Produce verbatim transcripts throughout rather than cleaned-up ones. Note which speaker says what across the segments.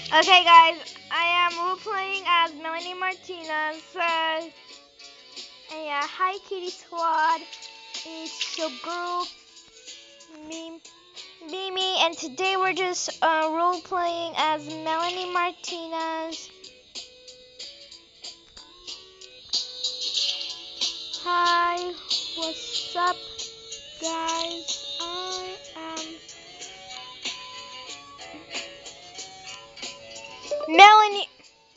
Speaker 1: Okay, guys, I am role playing as Melanie Martinez. Uh, and yeah, hi, Kitty Squad. It's your girl, me, Mimi, and today we're just uh, role playing as Melanie Martinez. Hi, what's up, guys? I am Melanie.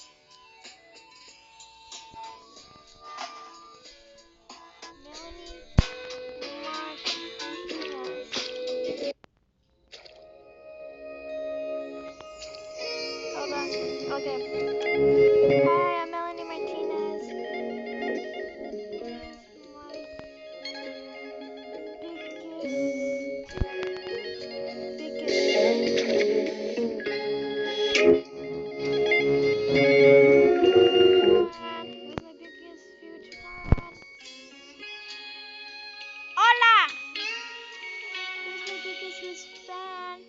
Speaker 1: Melanie Martinez. Hold on. Okay. Hi, I'm Melanie Martinez. My biggest, biggest fan. Who's my biggest huge fan? Hola! Who's my biggest huge fan?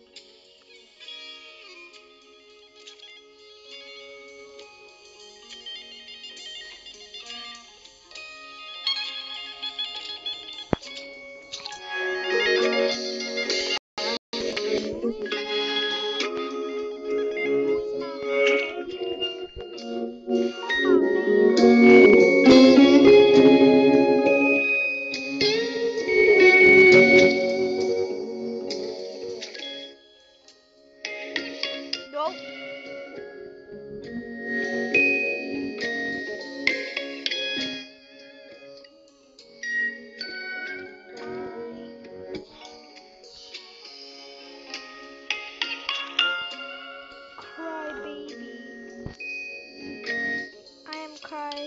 Speaker 1: Nope. Cry baby. I am cry.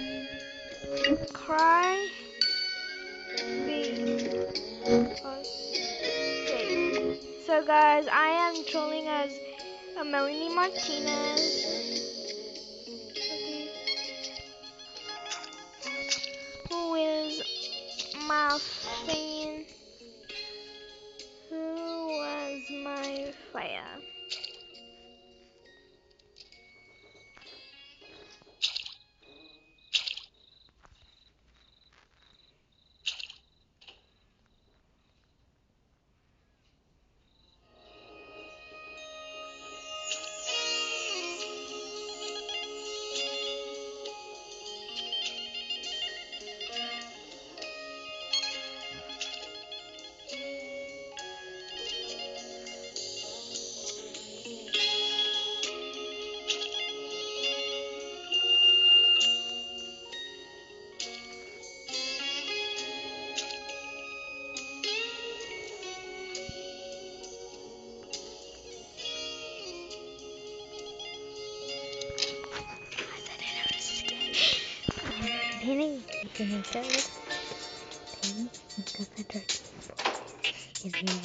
Speaker 1: Cry baby. Okay. So guys, I am trolling as a Melanie Martinez. Okay. Who is my fan? Who was my fan?
Speaker 2: Penny, you can insert it. Penny, you can insert it. Is here.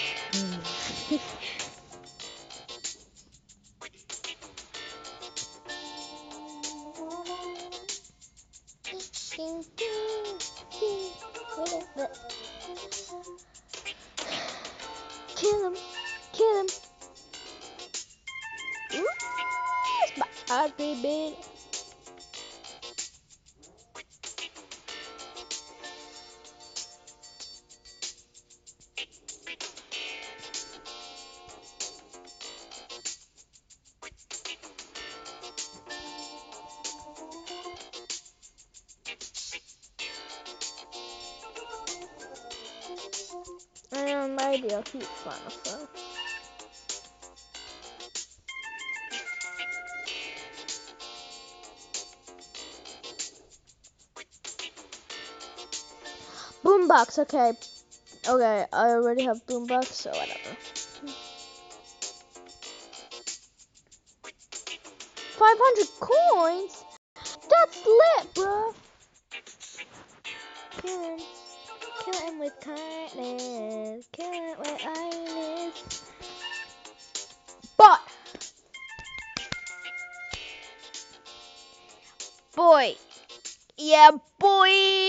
Speaker 1: Kill him! Kill him! Ooh, it's my heart baby. I know maybe I'll keep fun of her. Boombox, okay. Okay, I already have boombox, so whatever. five hundred coins? That's lit, bro. Kill him. Kill him with kindness. Kill him with kindness. But, boy. Yeah, boy.